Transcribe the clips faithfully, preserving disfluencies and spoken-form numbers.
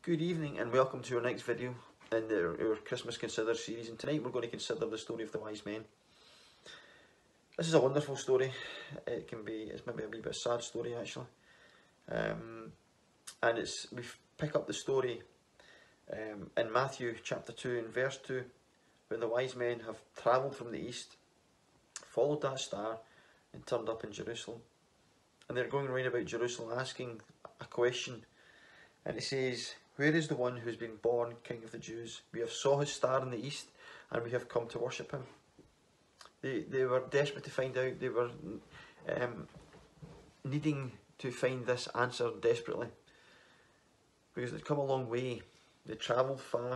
Good evening and welcome to our next video in the, our Christmas Considered series, and tonight we're going to consider the story of the wise men. This is a wonderful story. It can be, it's maybe a wee bit sad story actually, um, and it's we pick up the story um, in Matthew chapter two and verse two, when the wise men have travelled from the east, followed that star and turned up in Jerusalem, and they're going round about Jerusalem asking a question, and it says, "Where is the one who has been born King of the Jews? We have saw his star in the east and we have come to worship him." They, they were desperate to find out. They were um, needing to find this answer desperately, because they'd come a long way. They travelled far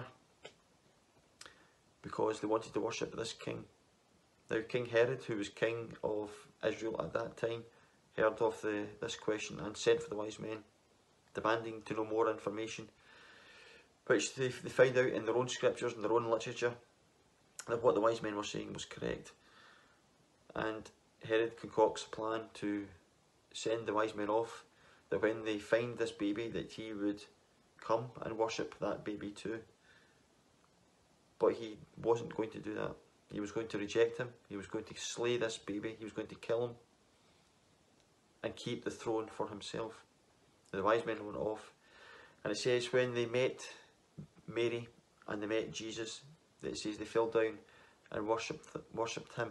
because they wanted to worship this king. Now King Herod, who was king of Israel at that time, heard of the, this question and sent for the wise men, demanding to know more information, which they, they found out in their own scriptures and their own literature that what the wise men were saying was correct. And Herod concocts a plan to send the wise men off, that when they find this baby, that he would come and worship that baby too. But he wasn't going to do that. He was going to reject him. He was going to slay this baby. He was going to kill him and keep the throne for himself. The wise men went off, and it says when they met Mary and they met Jesus, that it says they fell down and worshipped worshipped him.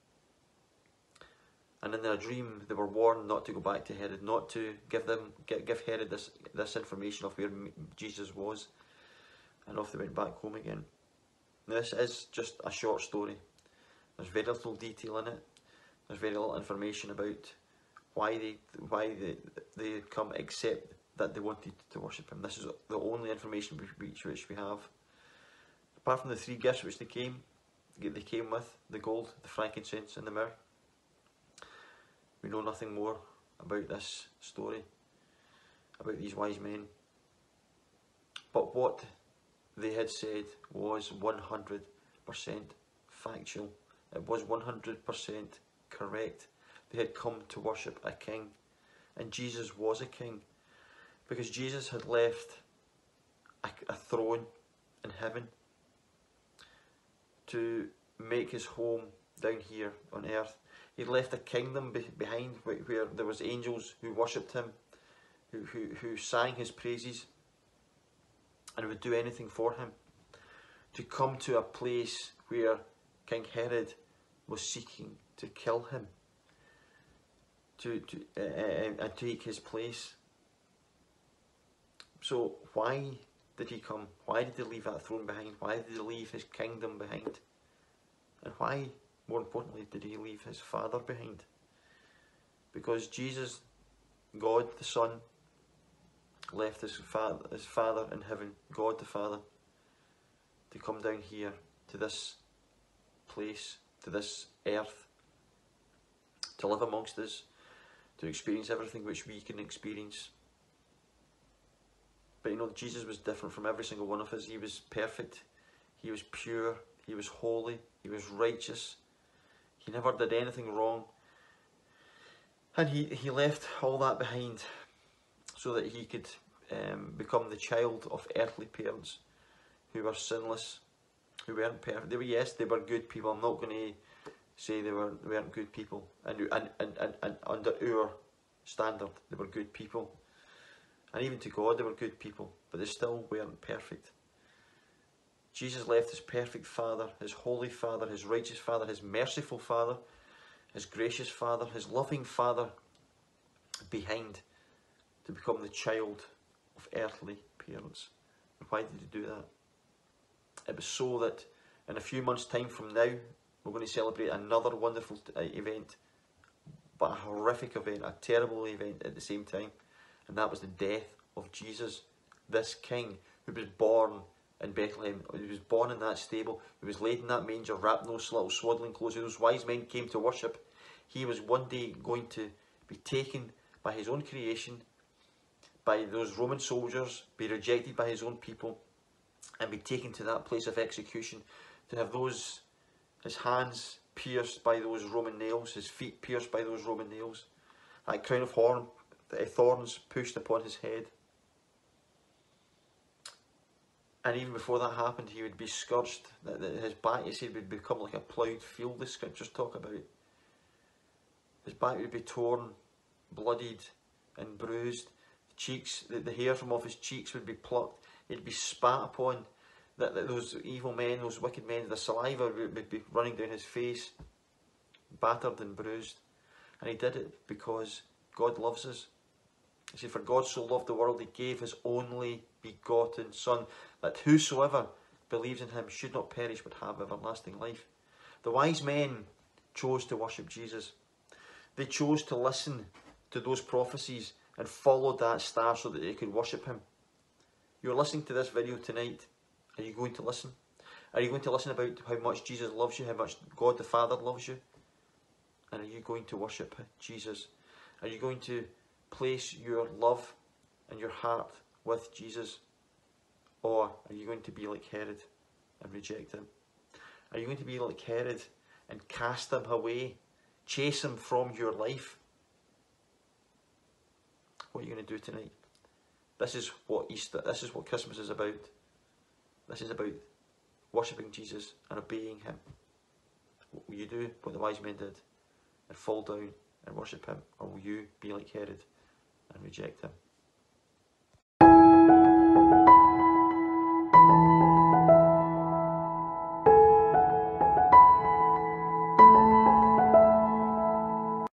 And in their dream, they were warned not to go back to Herod, not to give them give, give Herod this this information of where Jesus was, and off they went back home again. Now, this is just a short story. There's very little detail in it. There's very little information about why they why they they had come, except that they wanted to worship him. This is the only information which which we have. Apart from the three gifts which they came, they came with, the gold, the frankincense, and the myrrh. We know nothing more about this story, about these wise men. But what they had said was one hundred percent factual. It was one hundred percent correct. They had come to worship a king, and Jesus was a king, because Jesus had left a, a throne in heaven to make his home down here on earth. He left a kingdom be behind where, where there was angels who worshipped him, who, who, who sang his praises and would do anything for him, to come to a place where King Herod was seeking to kill him, to, to uh, uh, take his place. So why did he come? Why did he leave that throne behind? Why did he leave his kingdom behind? And why, more importantly, did he leave his Father behind? Because Jesus, God the Son, left his father, his father in heaven, God the Father, to come down here to this place, to this earth, to live amongst us, to experience everything which we can experience. But you know, Jesus was different from every single one of us. He was perfect, he was pure, he was holy, he was righteous, he never did anything wrong. And he, he left all that behind so that he could um, become the child of earthly parents who were sinless, who weren't perfect. They were, yes, they were good people. I'm not going to say they, were, they weren't good people. And, and, and, and, and under our standard, they were good people. And even to God, they were good people, but they still weren't perfect. Jesus left his perfect Father, his holy Father, his righteous Father, his merciful Father, his gracious Father, his loving Father behind, to become the child of earthly parents. And why did he do that? It was so that in a few months' time from now, we're going to celebrate another wonderful event, but a horrific event, a terrible event at the same time. And that was the death of Jesus, this king who was born in Bethlehem. He was born in that stable, he was laid in that manger, wrapped in those little swaddling clothes. Those wise men came to worship. He was one day going to be taken by his own creation, by those Roman soldiers, be rejected by his own people, and be taken to that place of execution, to have those, his hands pierced by those Roman nails, his feet pierced by those Roman nails, that crown of horn, thorns pushed upon his head. And even before that happened, he would be scourged. That his back, you said, would become like a ploughed field, the scriptures talk about. His back would be torn, bloodied and bruised. The cheeks, the, the hair from off his cheeks would be plucked. He'd be spat upon. That, that those evil men, those wicked men, the saliva would, would be running down his face, battered and bruised. And he did it because God loves us. He said, for God so loved the world, he gave his only begotten Son, that whosoever believes in him should not perish but have everlasting life. The wise men chose to worship Jesus. They chose to listen to those prophecies and followed that star so that they could worship him. You're listening to this video tonight. Are you going to listen? Are you going to listen about how much Jesus loves you, how much God the Father loves you? And are you going to worship Jesus? Are you going to place your love and your heart with Jesus? Or are you going to be like Herod and reject him? Are you going to be like Herod and cast him away, chase him from your life? What are you going to do tonight? This is what Easter, this is what Christmas is about. This is about worshipping Jesus and obeying him. What will you do what the wise men did and fall down and worship him? Or will you be like Herod and reject him?